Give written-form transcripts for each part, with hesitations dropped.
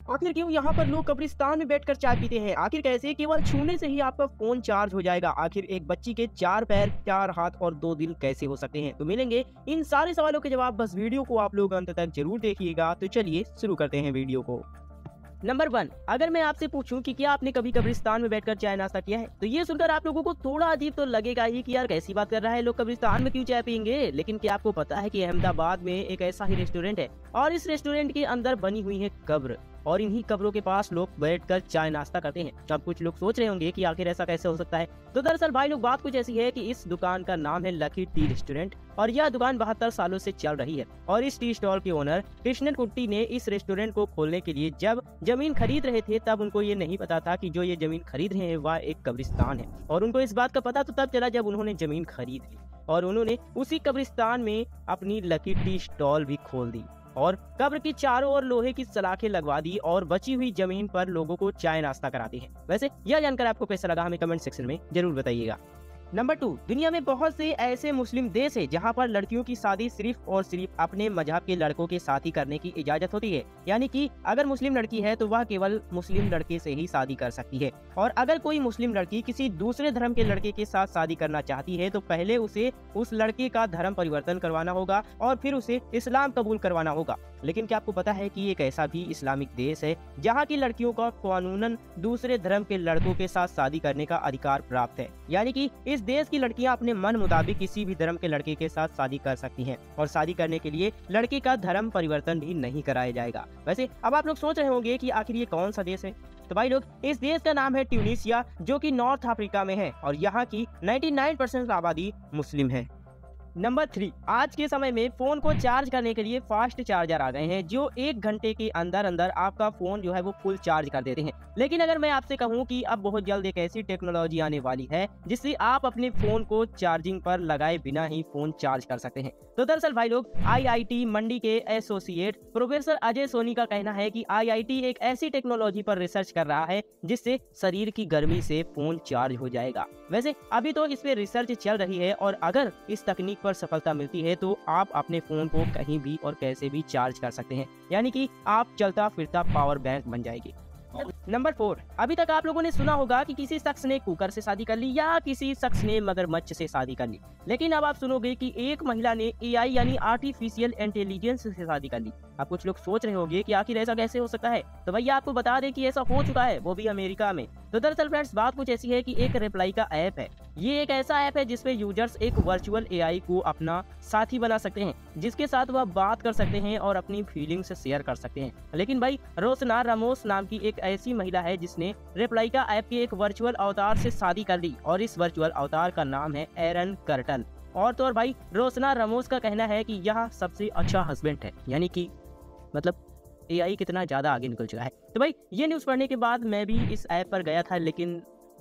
आखिर क्यों यहाँ पर लोग कब्रिस्तान में बैठकर चाय पीते हैं? आखिर कैसे केवल छूने से ही आपका फोन चार्ज हो जाएगा? आखिर एक बच्ची के 4 पैर, 4 हाथ और 2 दिल कैसे हो सकते हैं? तो मिलेंगे इन सारे सवालों के जवाब, बस वीडियो को आप लोग अंत तक जरूर देखिएगा। तो चलिए शुरू करते हैं वीडियो को। नंबर 1, अगर मैं आपसे पूछूं कि क्या आपने कभी कब्रिस्तान में बैठकर चाय नाश्ता किया है, तो ये सुनकर आप लोगों को थोड़ा अजीब तो लगेगा ही कि यार कैसी बात कर रहा है, लोग कब्रिस्तान में क्यों चाय पियेंगे। लेकिन क्या आपको पता है कि अहमदाबाद में एक ऐसा ही रेस्टोरेंट है और इस रेस्टोरेंट के अंदर बनी हुई है कब्र और इन्हीं कब्रों के पास लोग बैठकर चाय नाश्ता करते हैं। अब कुछ लोग सोच रहे होंगे कि आखिर ऐसा कैसे हो सकता है। तो दरअसल भाई लोग बात कुछ ऐसी है कि इस दुकान का नाम है लकी टी रेस्टोरेंट और यह दुकान 72 सालों से चल रही है। और इस टी स्टॉल के ओनर कृष्णन कुट्टी ने इस रेस्टोरेंट को खोलने के लिए जब जमीन खरीद रहे थे तब उनको ये नहीं पता था कि जो ये जमीन खरीद रहे हैं वह एक कब्रिस्तान है। और उनको इस बात का पता तो तब चला जब उन्होंने जमीन खरीद ली और उन्होंने उसी कब्रिस्तान में अपनी लकी टी स्टॉल भी खोल दी और कब्र की चारों ओर लोहे की सलाखें लगवा दी और बची हुई जमीन पर लोगों को चाय नाश्ता कराते हैं। वैसे यह जानकर आपको कैसा लगा हमें कमेंट सेक्शन में जरूर बताइएगा। नंबर 2, दुनिया में बहुत से ऐसे मुस्लिम देश है जहां पर लड़कियों की शादी सिर्फ और सिर्फ अपने मजहब के लड़कों के साथ ही करने की इजाजत होती है। यानी कि अगर मुस्लिम लड़की है तो वह केवल मुस्लिम लड़के से ही शादी कर सकती है और अगर कोई मुस्लिम लड़की किसी दूसरे धर्म के लड़के के साथ शादी करना चाहती है तो पहले उसे उस लड़के का धर्म परिवर्तन करवाना होगा और फिर उसे इस्लाम कबूल करवाना होगा। लेकिन क्या आपको पता है कि एक ऐसा भी इस्लामिक देश है जहाँ की लड़कियों का कानूनन दूसरे धर्म के लड़कों के साथ शादी करने का अधिकार प्राप्त है। यानी कि इस देश की लड़कियां अपने मन मुताबिक किसी भी धर्म के लड़के के साथ शादी कर सकती हैं और शादी करने के लिए लड़के का धर्म परिवर्तन भी नहीं कराया जाएगा। वैसे अब आप लोग सोच रहे होंगे कि आखिर ये कौन सा देश है। तो भाई लोग इस देश का नाम है ट्यूनीशिया, जो कि नॉर्थ अफ्रीका में है और यहाँ की 99% आबादी मुस्लिम है। नंबर 3, आज के समय में फोन को चार्ज करने के लिए फास्ट चार्जर आ गए हैं जो 1 घंटे के अंदर अंदर आपका फोन जो है वो फुल चार्ज कर देते हैं। लेकिन अगर मैं आपसे कहूं कि अब बहुत जल्द एक ऐसी टेक्नोलॉजी आने वाली है जिससे आप अपने फोन को चार्जिंग पर लगाए बिना ही फोन चार्ज कर सकते हैं। तो दरअसल भाई लोग IIT मंडी के एसोसिएट प्रोफेसर अजय सोनी का कहना है कि IIT एक ऐसी टेक्नोलॉजी पर रिसर्च कर रहा है जिससे शरीर की गर्मी से फोन चार्ज हो जाएगा। वैसे अभी तो इस पे रिसर्च चल रही है और अगर इस तकनीक पर सफलता मिलती है तो आप अपने फोन को कहीं भी और कैसे भी चार्ज कर सकते हैं, यानी कि आप चलता फिरता पावर बैंक बन जाएगी। नंबर 4, अभी तक आप लोगों ने सुना होगा कि किसी शख्स ने कुकर से शादी कर ली या किसी शख्स ने मगरमच्छ से शादी कर ली। लेकिन अब आप सुनोगे कि एक महिला ने AI यानी आर्टिफिशियल इंटेलिजेंस से शादी कर ली। अब कुछ लोग सोच रहे होंगे कि आखिर ऐसा कैसे हो सकता है। तो भैया आपको बता दें कि ऐसा हो चुका है, वो भी अमेरिका में। तो दरअसल फ्रेंड्स बात कुछ ऐसी है कि एक रिप्लाई का ऐप है। ये एक ऐसा ऐप है जिसमें यूजर्स एक वर्चुअल AI को अपना साथी बना सकते हैं जिसके साथ वह बात कर सकते हैं और अपनी फीलिंग्स शेयर कर सकते हैं। लेकिन भाई रोसना रामोस नाम की एक ऐसी महिला है जिसने रिप्लाई का ऐप के एक वर्चुअल अवतार से शादी कर ली और इस वर्चुअल अवतार का नाम है एरन कर्टल। और तो और भाई रोसना रामोस का कहना है कि यह सबसे अच्छा हस्बैंड है, यानी कि मतलब AI कितना ज्यादा आगे निकल चुका है। तो भाई ये न्यूज़ पढ़ने के बाद मैं भी इस ऐप पर गया था, लेकिन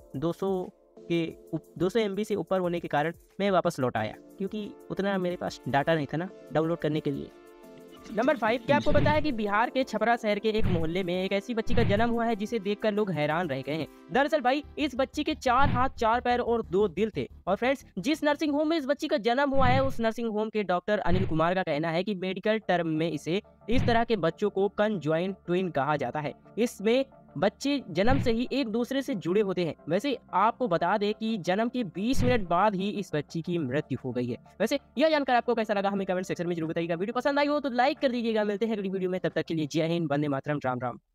200 MB से ऊपर होने के कारण मैं वापस लौट आया क्योंकि उतना मेरे पास डाटा नहीं था ना डाउनलोड करने के लिए। नंबर 5, क्या आपको पता है कि बिहार के छपरा शहर के एक मोहल्ले में एक ऐसी बच्ची का जन्म हुआ है जिसे देखकर लोग हैरान रह गए हैं। दरअसल भाई इस बच्ची के 4 हाथ, 4 पैर और 2 दिल थे। और फ्रेंड्स जिस नर्सिंग होम में इस बच्ची का जन्म हुआ है उस नर्सिंग होम के डॉक्टर अनिल कुमार का कहना है कि मेडिकल टर्म में इसे इस तरह के बच्चों को कंजॉइंट ट्विन कहा जाता है। इसमें बच्चे जन्म से ही एक दूसरे से जुड़े होते हैं। वैसे आपको बता दें कि जन्म के 20 मिनट बाद ही इस बच्ची की मृत्यु हो गई है। वैसे यह जानकर आपको कैसा लगा हमें कमेंट सेक्शन में जरूर बताइएगा। वीडियो पसंद आई हो तो लाइक कर दीजिएगा। मिलते हैं अगली वीडियो में, तब तक के लिए जय हिंद, वंदे मातरम, राम राम।